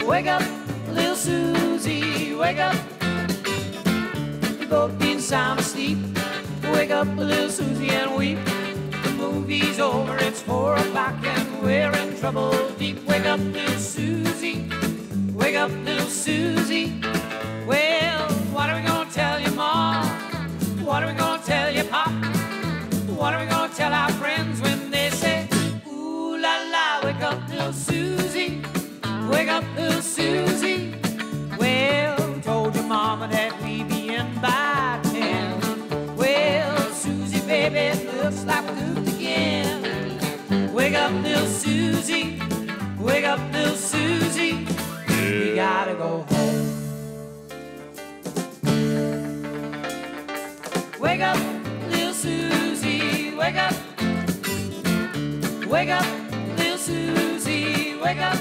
Wake up, little Susie, wake up. You've both been sound asleep. Wake up, little Susie, and weep. The movie's over, it's 4 o'clock and we're in trouble deep. Wake up, little Susie, wake up, little Susie. Well, what are we gonna tell your mom? What are we gonna tell your pop? What are we gonna tell our friends when they say, ooh la la, wake up, little Susie, wake up, little Susie. Well, told your mama that we be in by 10. Well, Susie, baby, it looks like we're hooked again. Wake up, little Susie, wake up, little Susie. We gotta go home. Wake up, little Susie, wake up. Wake up, little Susie, wake up.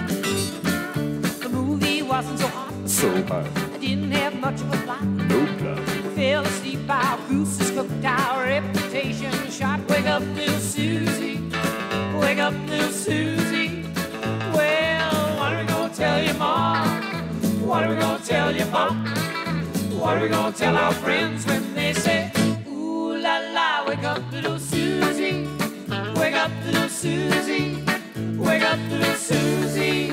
The movie wasn't so hot. So hot. I didn't have much of a plot. No plot. We fell asleep, our goose is cooked, our reputation shot. Wake up, little Susie, wake up, little Susie. Well, what are we gonna tell your mom? What are we gonna tell your pop? What are we gonna tell our friends when they say, ooh la la, wake up, little Susie, wake up, little Susie, wake up, little Susie.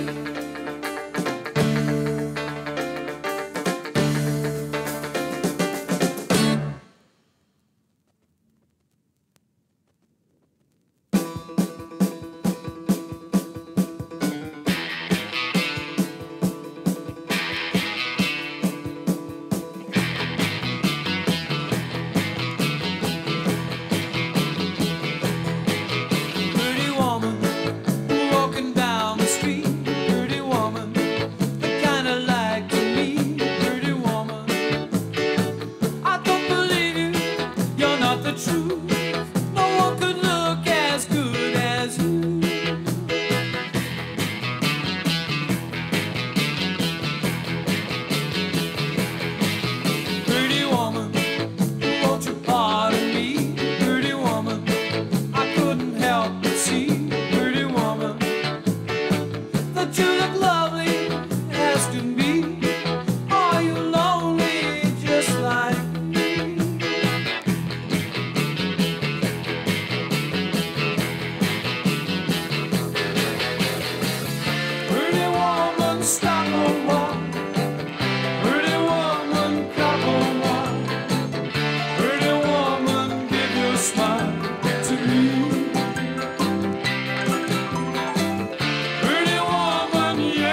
Pretty woman, yeah.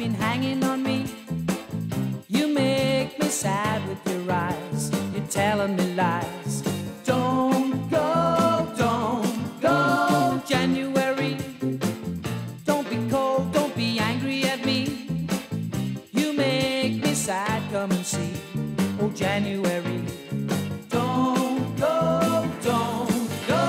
been hanging on me. You make me sad with your eyes. You're telling me lies. Don't go, January. Don't be cold, don't be angry at me. You make me sad, come and see. Oh, January. Don't go, don't go.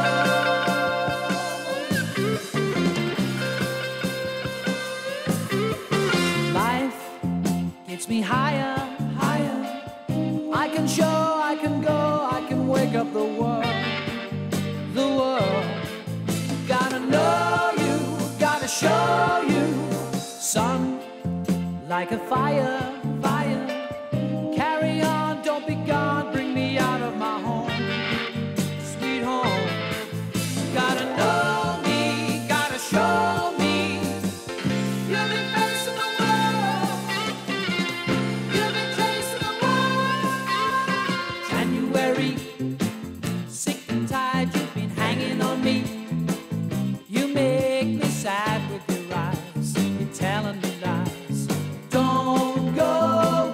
Life gets me higher, higher. I can show, I can go, I can wake up the world. The world. Gotta know you, gotta show you. Sun like a fire, fire. Carry on, don't be gone, bring me out of my home, sweet home. Gotta know me, gotta show me. You've been facing the world, you've been chasing the world. January, sick and tired, you've been hanging on me. You make me sad with your eyes, you're telling me lies. Don't go,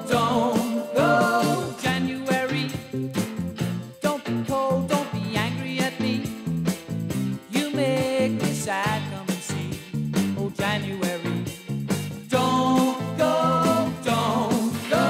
January. Don't be cold, don't be angry at me. You make me sad, come and see. Oh, January. Don't go, don't go.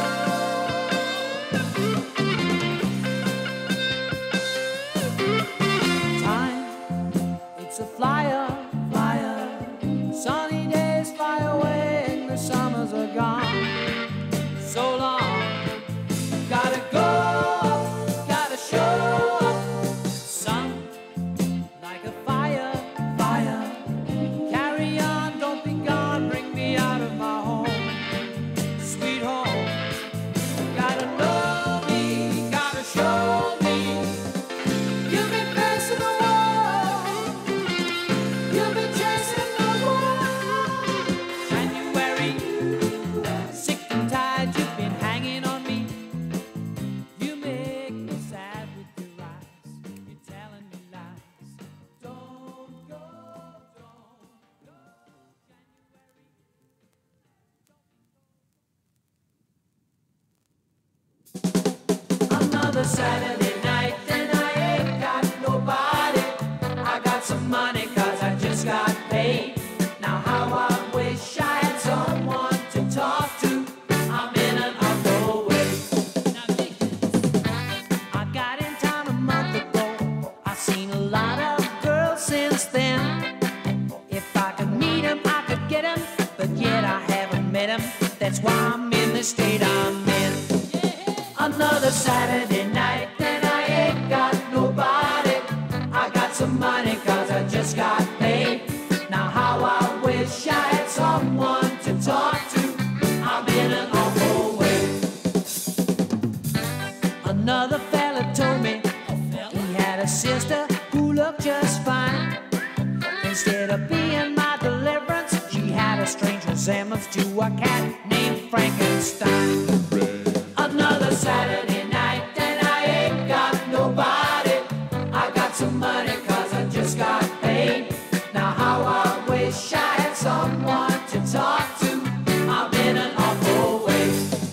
Time, it's a flyer, flyer. Sunny days fly away and the summers are gone. So long, gotta go, gotta show up. Sun, like a fire, fire. Carry on, don't be gone, bring me out of my home, sweet home. Gotta know me, gotta show me. You've been facing the world, you've been chasing the world. January, sick and tired, you've been hanging on me. You make me sad with your eyes, you're telling me lies. Don't go, January. Another Saturday night and I ain't got nobody. I got some money 'cause I just got paid. Now how I wish I had someone to talk to. I'm in an awful way. I got in town a month ago. I've seen a lot of girls since then. If I could meet 'em, I could get 'em, but yet I haven't met 'em. That's why I'm in the state I'm in. Another Saturday night and I ain't got nobody. I got some money 'cause I just got paid. Now how I wish I had someone to talk to. I'm in an awful way. Another fella told me he had a sister who looked just fine. Instead of being my deliverance, she had a strange resemblance to a cat named Frankenstein. Another Saturday night and I ain't got nobody. I got some money 'cause I just got paid. Now how I wish I had someone to talk to. I'm in an awful way.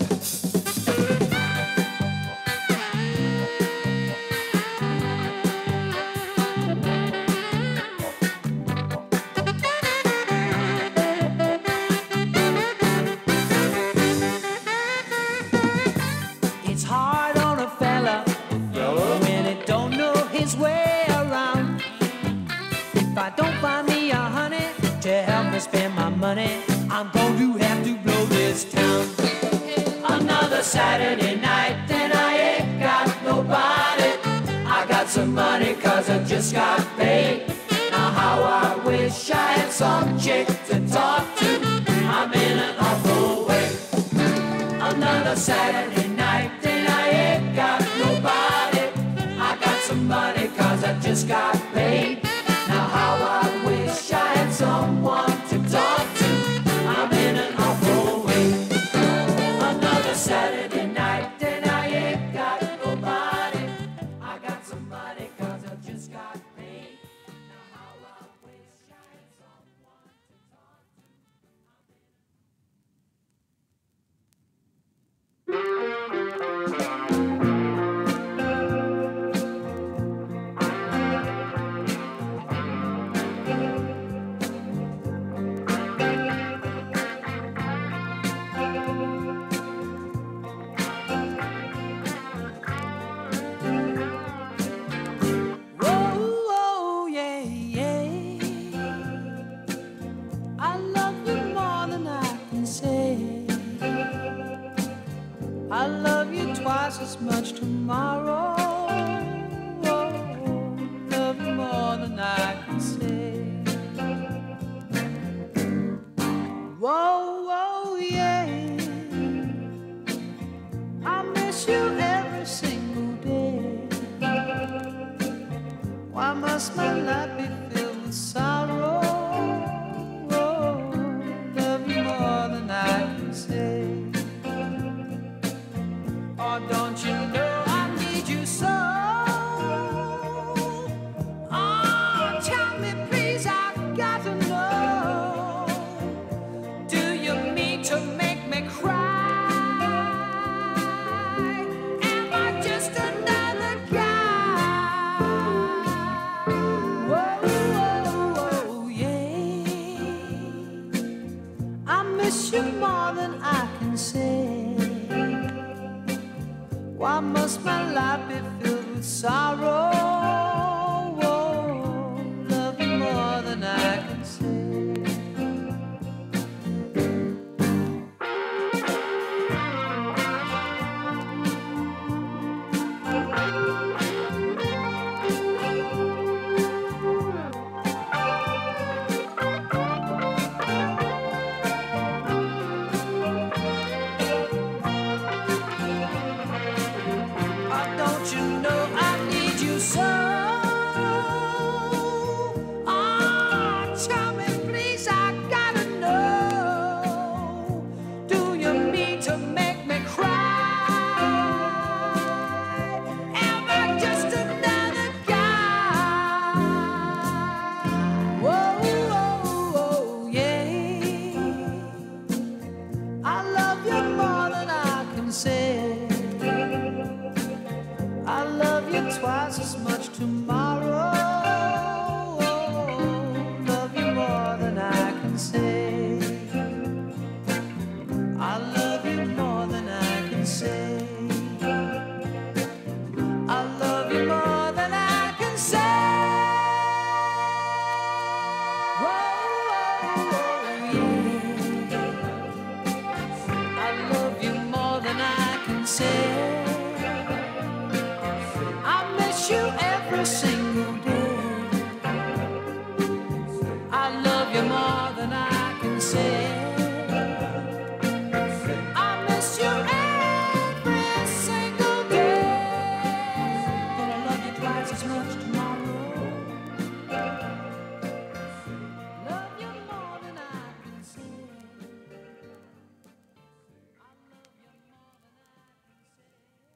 It's hard on a fella when it don't know his way around. If I don't find me a honey to help me spend my money, I'm going to have to blow this town. Another Saturday night and I ain't got nobody. I got some money 'cause I just got paid. Now how I wish I had some chick to talk to. I'm in an awful way. Another Saturday night and I ain't got nobody. I got some money 'cause I just got paid. Now how I wish I had someone to talk to. I'm in an awful way. Another Saturday night and I ain't got nobody. I got some money 'cause I just got paid. Now how I wish I had someone to talk to. I love you twice as much tomorrow. Love you more than I can say. Whoa, whoa, yeah. I miss you every single day. Why must my life be filled with sorrow? Love you more than I can say. Oh, don't you know I need you so? Oh, tell me please, I've got to know. Do you mean to make me cry? Am I just another guy? Whoa, whoa, whoa, yeah. I miss you more than I can say. Why must my life be filled with sorrow? Love you more than I can say. Twice as much tomorrow. Love you more than I can say. I love you more than I can say. I love you more than I can say. Whoa, yeah. I love you more than I can say. You every single day. I love you more than I can say. I miss you every single day. Gonna love you twice as much tomorrow. Love you more than I can say. I love you more than I can say.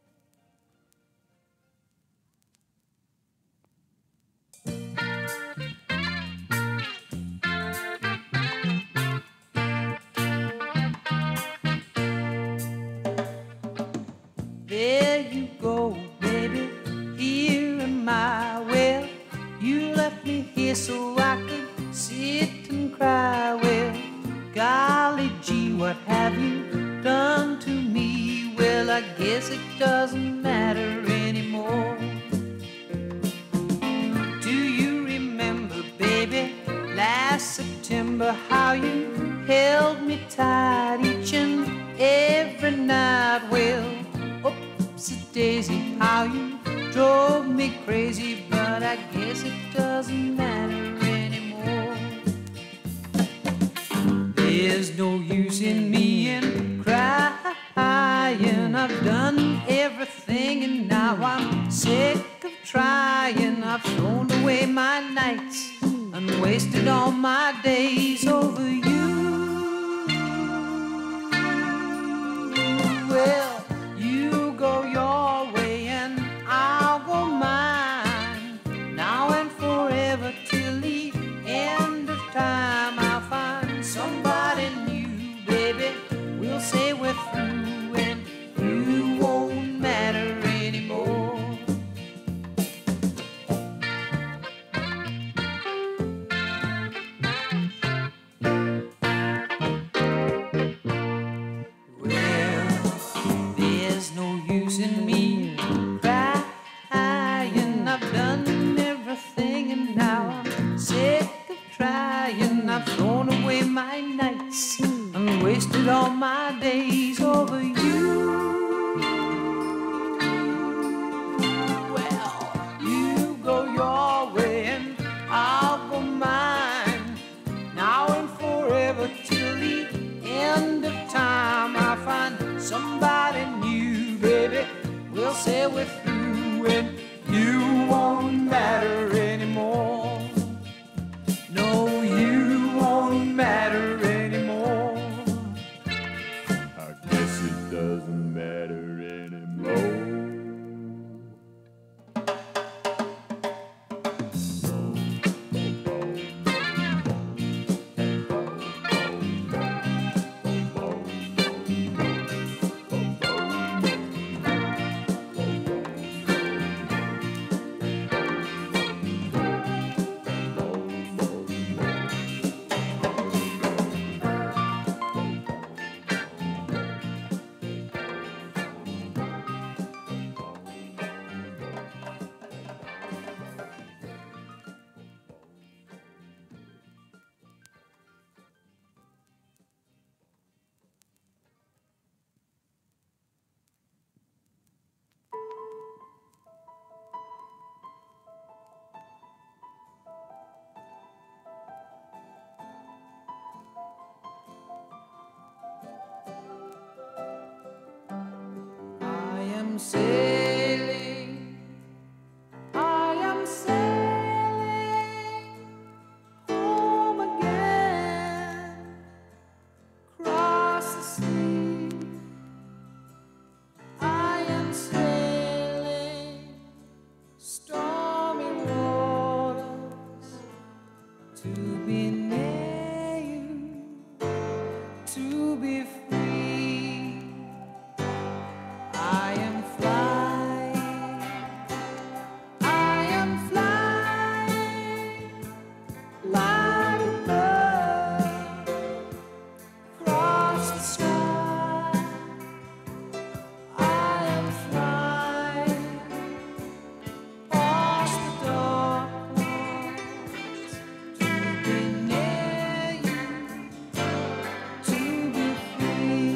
There you go, baby, here in my well. You left me here so I could sit and cry. Well, golly gee, what have you done to me? Well, I guess it doesn't matter anymore. Do you remember, baby, last September, how you held me tight each and every night? Well, Daisy, how you drove me crazy, but I guess it doesn't matter anymore. There's no use in me in crying. I've done everything and now I'm sick of trying. I've thrown away my nights and wasted all my days over you. Well, you go your way and I'll go mine, now and forever till the end of time. I'll find somebody new, baby. We'll say we're through and you won't matter anymore. wasted all my days over you. somebody new, baby. We'll say we're through and you won't matter anymore. No, you won't matter anymore. I guess it doesn't matter anymore. Sailing, I am sailing home again, across the sea. I am sailing stormy waters to be near you, to be free. I am flying, I am flying like a bird across the sky. I am flying past the dark clouds to be near you, to be free.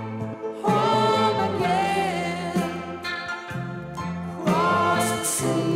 See